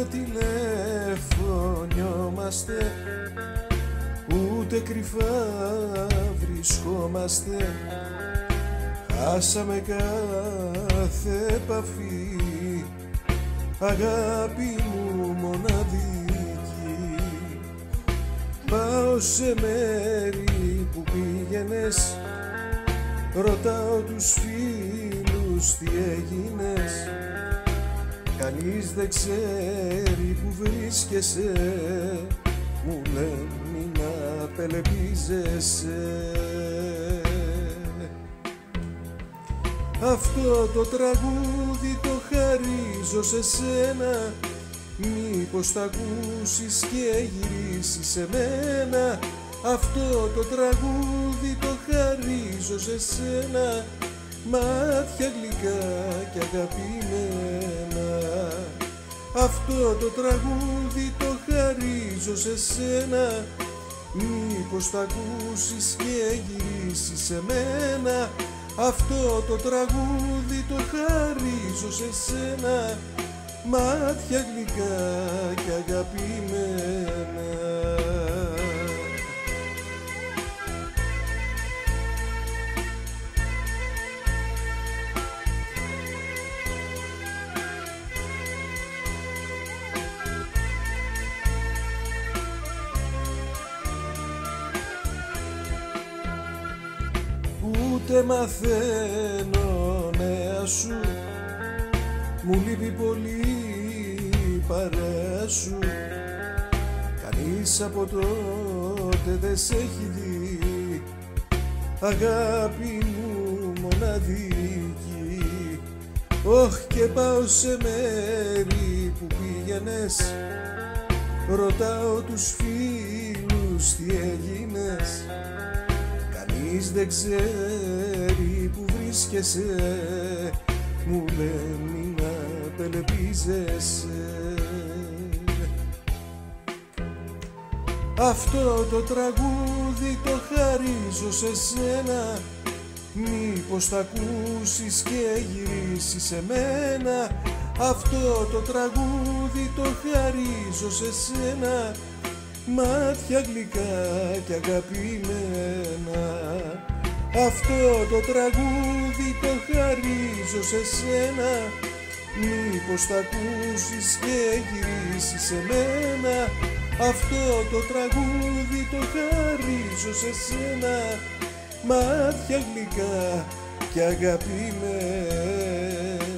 Ούτε τηλεφωνιόμαστε, ούτε κρυφά βρισκόμαστε. Χάσαμε κάθε επαφή, αγάπη μου μοναδική. Πάω σε μέρη που πήγαινες, ρωτάω τους φίλους τι έγινες. Κανείς δεν ξέρει που βρίσκεσαι, μου λένε μην απελπίζεσαι. Αυτό το τραγούδι το χαρίζω σε σένα, μήπως τ' ακούσεις και γυρίσεις σε μένα. Αυτό το τραγούδι το χαρίζω σε σένα, μάτια γλυκά και αγαπημένα. Αυτό το τραγούδι το χαρίζω σε σένα, μήπως τ' ακούσεις και γυρίσεις σε μένα. Αυτό το τραγούδι το χαρίζω σε σένα, μάτια γλυκά και αγαπημένα. Ούτε μαθαίνω νέα σου, μου λείπει πολύ η παρέα σου. Κανείς από τότε δεν σε έχει δει, αγάπη μου μοναδική. Όχ, και πάω σε μέρη που πήγαινες, ρωτάω τους φίλους τι έγινες. Κανείς δεν ξέρει που βρίσκεσαι, μου λένε μην απελπίζεσαι. Αυτό το τραγούδι το χαρίζω σε σένα, μήπως τ' ακούσεις και γυρίσεις σε μένα. Αυτό το τραγούδι το χαρίζω σε σένα, μάτια γλυκά και αγαπημένα. Αυτό το τραγούδι το χαρίζω σε σένα, μήπως τ' ακούσεις και γυρίσεις σε μένα. Αυτό το τραγούδι το χαρίζω σε σένα, μάτια γλυκά και αγαπημένα.